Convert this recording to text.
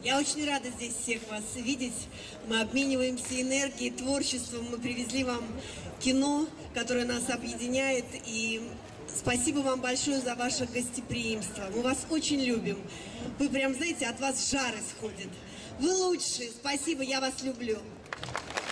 Я очень рада здесь всех вас видеть. Мы обмениваемся энергией, творчеством. Мы привезли вам кино, которое нас объединяет. И спасибо вам большое за ваше гостеприимство. Мы вас очень любим. Вы прям, знаете, от вас жар исходит. Вы лучшие. Спасибо, я вас люблю.